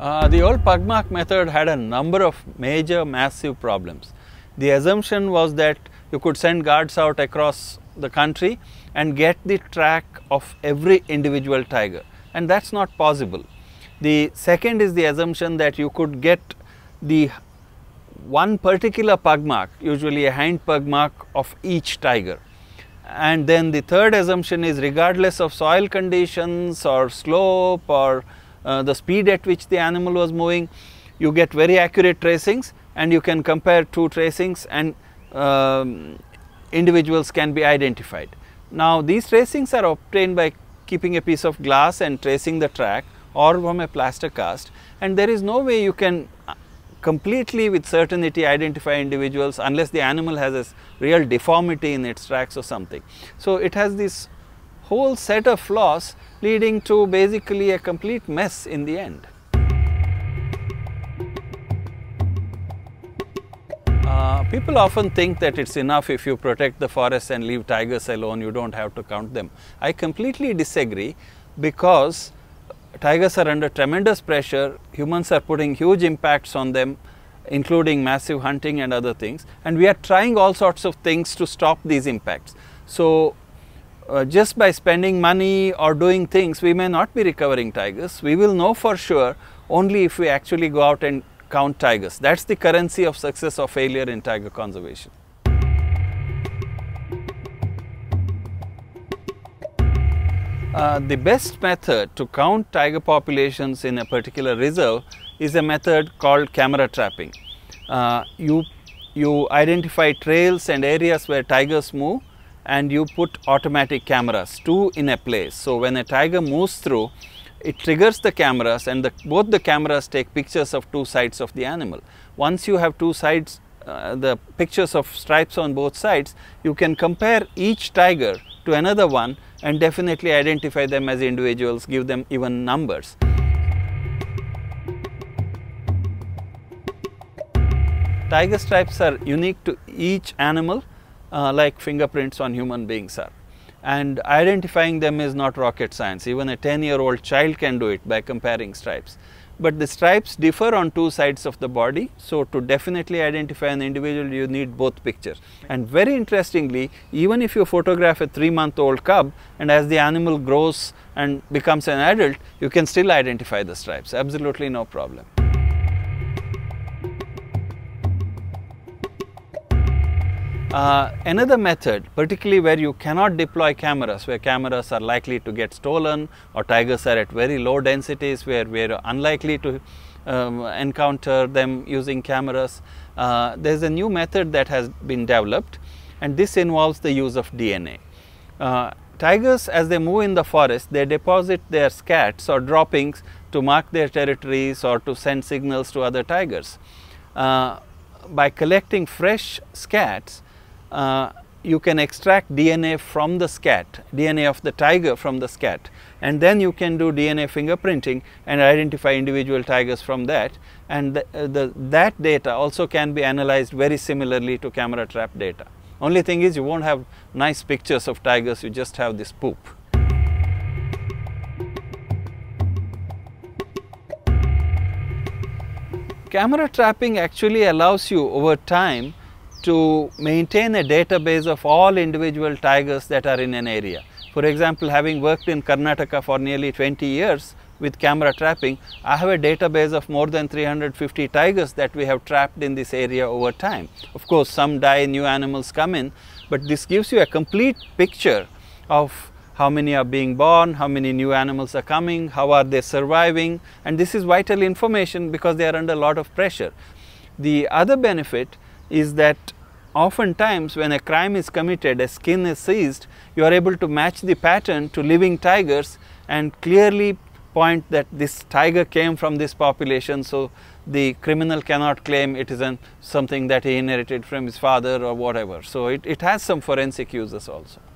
The old pug mark method had a number of major massive problems. The assumption was that you could send guards out across the country and get the track of every individual tiger, and that is not possible. The second is the assumption that you could get the one particular pug mark, usually a hind pug mark of each tiger. And then the third assumption is, regardless of soil conditions or slope or the speed at which the animal was moving, you get very accurate tracings, and you can compare two tracings and individuals can be identified. Now, these tracings are obtained by keeping a piece of glass and tracing the track, or from a plaster cast, and there is no way you can completely with certainty identify individuals unless the animal has a real deformity in its tracks or something. So, it has this whole set of flaws leading to basically a complete mess in the end. People often think that it is enough if you protect the forest and leave tigers alone, you do not have to count them. I completely disagree, because tigers are under tremendous pressure, humans are putting huge impacts on them, including massive hunting and other things, and we are trying all sorts of things to stop these impacts. So, just by spending money or doing things, we may not be recovering tigers. We will know for sure only if we actually go out and count tigers. That is the currency of success or failure in tiger conservation. The best method to count tiger populations in a particular reserve is a method called camera trapping. You identify trails and areas where tigers move, and you put automatic cameras, two in a place. So, when a tiger moves through, it triggers the cameras, and both the cameras take pictures of two sides of the animal. Once you have two sides, the pictures of stripes on both sides, you can compare each tiger to another one and definitely identify them as individuals, give them even numbers. Tiger stripes are unique to each animal, like fingerprints on human beings are. And identifying them is not rocket science. Even a 10-year-old child can do it by comparing stripes. But the stripes differ on two sides of the body. So, to definitely identify an individual, you need both pictures. And very interestingly, even if you photograph a 3-month-old cub, and as the animal grows and becomes an adult, you can still identify the stripes, absolutely no problem. Another method, particularly where you cannot deploy cameras, where cameras are likely to get stolen, or tigers are at very low densities where we are unlikely to encounter them using cameras, there is a new method that has been developed, and this involves the use of DNA. Tigers, as they move in the forest, they deposit their scats or droppings to mark their territories or to send signals to other tigers. By collecting fresh scats, you can extract DNA from the scat, DNA of the tiger from the scat, and then you can do DNA fingerprinting and identify individual tigers from that, and that data also can be analyzed very similarly to camera trap data. Only thing is, you won't have nice pictures of tigers, you just have this poop. Camera trapping actually allows you over time to maintain a database of all individual tigers that are in an area. For example, having worked in Karnataka for nearly 20 years with camera trapping, I have a database of more than 350 tigers that we have trapped in this area over time. Of course, some die, new animals come in, but this gives you a complete picture of how many are being born, how many new animals are coming, how are they surviving, and this is vital information because they are under a lot of pressure. The other benefit is that oftentimes when a crime is committed, a skin is seized, you are able to match the pattern to living tigers and clearly point that this tiger came from this population, so the criminal cannot claim it is something that he inherited from his father or whatever. So, it has some forensic uses also.